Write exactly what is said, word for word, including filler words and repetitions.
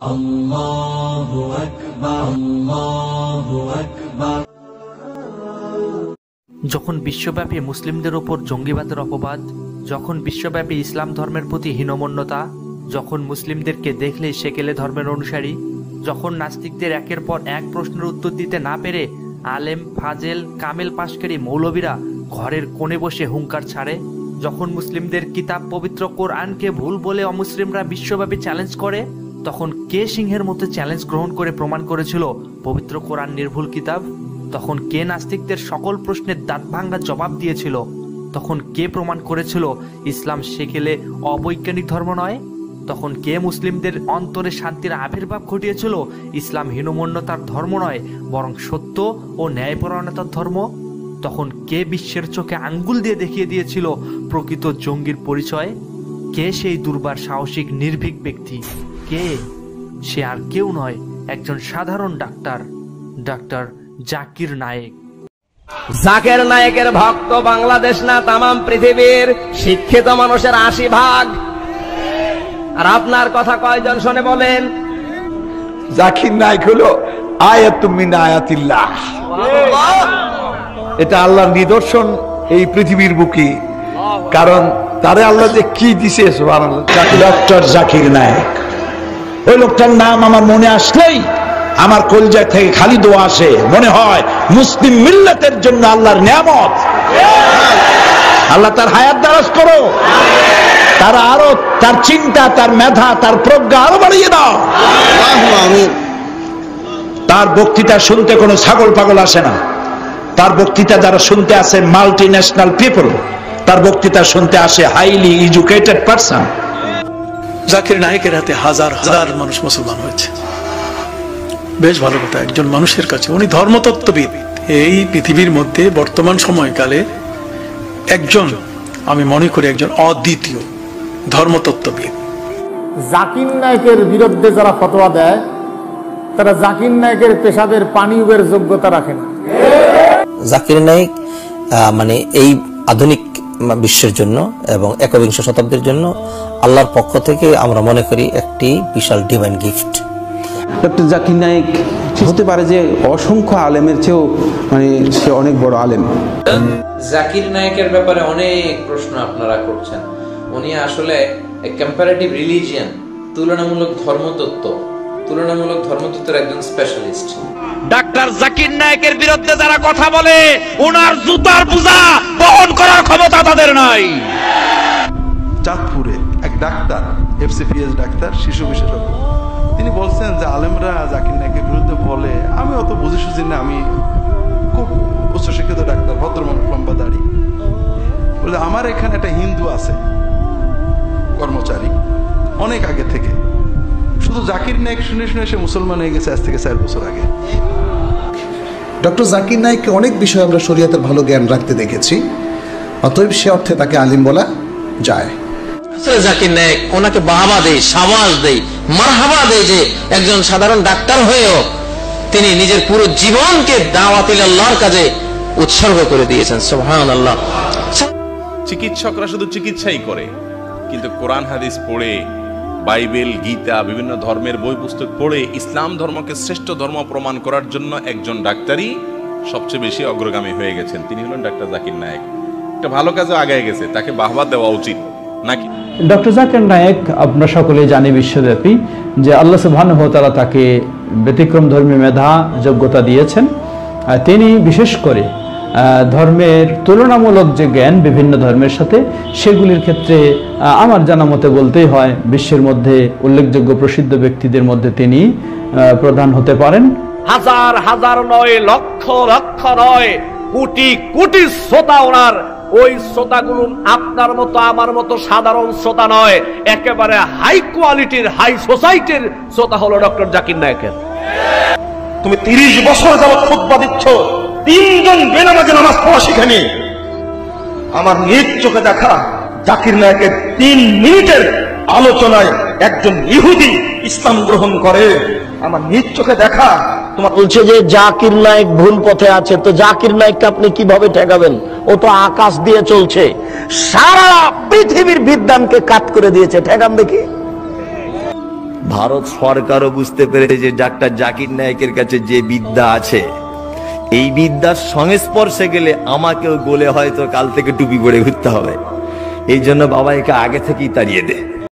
আল্লাহু আকবার, আল্লাহু আকবার। যখন বিশ্বব্যাপী মুসলিমদের ওপর জঙ্গিবাদের অপবাদ, যখন বিশ্বব্যাপী ইসলাম ধর্মের প্রতি হীনমন্যতা, যখন মুসলিমদেরকে দেখলেই সেকেলে ধর্মের অনুসারী, যখন নাস্তিকদের একের পর এক প্রশ্নের উত্তর দিতে না পেরে আলেম, ফাজেল, কামেল পাশকারী মৌলবীরা ঘরের কোণে বসে হুঙ্কার ছাড়ে, যখন মুসলিমদের কিতাব পবিত্র কোরআনকে ভুল বলে অমুসলিমরা বিশ্বব্যাপী চ্যালেঞ্জ করে, তখন কে সিংহের মতো চ্যালেঞ্জ গ্রহণ করে প্রমাণ করেছিল পবিত্র কোরআন নির্ভুল কিতাব? তখন কে নাস্তিকদের সকল প্রশ্নের দাঁত ভাঙ্গা জবাব দিয়েছিল? তখন কে প্রমাণ করেছিল ইসলাম সেকেলে অবৈজ্ঞানিক ধর্ম নয়? তখন কে মুসলিমদের অন্তরে শান্তির আবির্ভাব ঘটিয়েছিল ইসলাম হীনমন্যতার ধর্ম নয়, বরং সত্য ও ন্যায়পরায়ণতার ধর্ম? তখন কে বিশ্বের চোখে আঙ্গুল দিয়ে দেখিয়ে দিয়েছিল প্রকৃত জঙ্গির পরিচয়? কে সেই দুর্বার সাহসিক নির্ভীক ব্যক্তি? কে? সে আর কেউ নয়, একজন সাধারণ ডাক্তার, ডাক্তার জাকির নায়েক। জাকির নায়েকের ভক্ত বাংলাদেশ না তামাম পৃথিবীর শিক্ষিত মানুষের আশি ভাগ। আর আপনার কথা কয়জন শোনে বলেন? জাকির নায়েক হলো আয়াতুম মিন আয়াতিল্লাহ। এটা আল্লাহর নিদর্শন এই পৃথিবীর বুকে, কারণ তারে আল্লাহ যে কি দিছে সুবহানাল্লাহ। ডক্টর জাকির নায়েক, ওই লোকটার নাম আমার মনে আসলেই আমার কলজায় থেকে খালি দোয়া আসে, মনে হয় মুসলিম মিল্লাতের জন্য আল্লাহর নিয়ামত। আল্লাহ তার হায়াত দারাজ করো, তার আরো তার চিন্তা, তার মেধা, তার প্রজ্ঞা আরো বাড়িয়ে দাও। তার বক্তৃতা শুনতে কোনো ছাগল পাগল আসে না। তার বক্তৃতা যারা শুনতে আসে মাল্টি ন্যাশনাল পিপল, তার বক্তৃতা শুনতে আসে হাইলি এডুকেটেড পারসন। জাকির নায়েকের হাতে হাজার হাজার মানুষ মুসলমান হয়েছে। বেশ ভালো কথা, একজন মানুষের কাছে উনি ধর্মতত্ত্ববিদ। এই পৃথিবীর মধ্যে বর্তমান সময়কালে একজন, আমি মনে করি একজন অদ্বিতীয় ধর্মতত্ত্ববিদ। জাকির নায়েকের বিরুদ্ধে যারা ফতোয়া দেয় তারা জাকির নায়েকের পেশাবের পানি উবের যোগ্যতা রাখে না। জাকির নায়েক মানে এই আধুনিক বিশ্বের জন্য এবং একবিংশ শতাব্দীর জন্য আল্লাহর পক্ষ থেকে আমরা মনে করি একটি বিশাল divine gift. Doctor Zakir Naik হতে পারে যে অসংখ্য আলেমের চেয়েও মানে সে অনেক বড় আলেম। জাকির নায়েকের ব্যাপারে অনেক প্রশ্ন আপনারা করছেন। উনি আসলে কম্পারেটিভ রিলিজিয়ান, তুলনামূলক ধর্মতত্ত্ব, তুলনামূলক ধর্মতত্ত্বের একজন স্পেশালিস্ট। ডাক্তার জাকির নায়েকের বিরুদ্ধে যারা কথা বলে ওনার জুতার বোঝা বহন করার ক্ষমতা তাদের নাই। চাঁদপুরে এক ডাক্তার, এফসিপিএস ডাক্তার, শিশু বিশেষজ্ঞ, তিনি বলছেন যে আলেমরা জাকির নায়েকের বিরুদ্ধে বলে, আমি অত বুঝি সুঝি না, আমি খুব উচ্চশিক্ষিত ডাক্তার, ভদ্রমানুষ, লম্বা দাড়ি, বলে আমার এখানে একটা হিন্দু আছে কর্মচারী অনেক আগে থেকে, শুধু জাকির নায়েক শুনে শুনে সে মুসলমান হয়ে গেছে আজ থেকে চার বছর আগে। ডক্টর জাকির নায়েককে অনেক বিষয়ে আমরা শরীয়তের ভালো জ্ঞান রাখতে দেখেছি, অতএব সে অর্থে তাকে আলিম বলা যায়। জাকির নায়েক ওনাকে বাহাবা দেয়, সাবাস দেয়, মারহাবা দেয় যে একজন সাধারণ ডাক্তার হয়েও তিনি নিজের পুরো জীবনকে দাওয়াতিল আল্লাহর কাজে উৎসর্গ করে দিয়েছেন। সুবহানাল্লাহ। চিকিৎসকরা শুধু চিকিৎসাই করে, কিন্তু কোরআন হাদিস পড়ে, বাইবেল, গীতা, বিভিন্ন ধর্মের বই পুস্তক পড়ে ইসলাম ধর্মকে শ্রেষ্ঠ ধর্ম প্রমাণ করার জন্য একজন ডাক্তারই সবচেয়ে বেশি অগ্রগামী হয়ে গেছেন। তিনি হলেন ডাক্তার জাকির নায়েক। একটা ভালো কাজে আগায় গেছে, তাকে বাহবা দেওয়া উচিত নাকি? ডক্টর জাকির নায়েক আমরা সকলেই জানি বিশ্বব্যাপী যে আল্লাহ সুবহানাহু ওয়া তাআলা তাকে ব্যতিক্রম ধর্মী মেধা, যোগ্যতা দিয়েছেন। তিনি বিশেষ করে ধর্মের তুলনামূলক যে জ্ঞান বিভিন্ন ধর্মের সাথে, সেগুলির ক্ষেত্রে আমার জানা মতে বলতেই হয় বিশ্বের মধ্যে উল্লেখযোগ্য প্রসিদ্ধ ব্যক্তিদের মধ্যে তিনি প্রধান হতে পারেন। হাজার হাজার নয়, লক্ষ লক্ষ নয়, কোটি কোটি শ্রোতা ওনার। ওই শ্রোতাগুলো আপনার মতো আমার মতো সাধারণ শ্রোতা নয়, একেবারে হাই কোয়ালিটির, হাই সোসাইটির শ্রোতা হলো ডক্টর জাকির নায়েকের। তুমি তিরিশ বছর যাবৎ খুতবা দিচ্ছ, তিনজন বেনামাজে নামাজ পড়া শিখেনি। আমার নিজ চোখে দেখা জাকির নায়েকের তিন মিনিটের আলোচনায় একজন ইহুদি ইসলাম গ্রহণ করে। আমার নিজ চোখে দেখা। তোমার বলছে যে জাকির নায়েক ভুল পথে আছে, তো জাকির নায়েককে আপনি কিভাবে ঠেকাবেন? ও তো আকাশ দিয়ে চলছে, সারা পৃথিবীর বিদ্যানকে কাট করে দিয়েছে, ঠেকান দেখি। ভারত সরকারও বুঝতে পেরেছে যে ডাক্তার জাকির নায়েকের কাছে যে বিদ্যা আছে, এই বিদ্যার সংস্পর্শে গেলে আমাকেও গোলে হয়তো কাল থেকে টুপি পরে ঘুরতে হবে। এই জন্য বাবা একে আগে থেকেই তাড়িয়ে দে।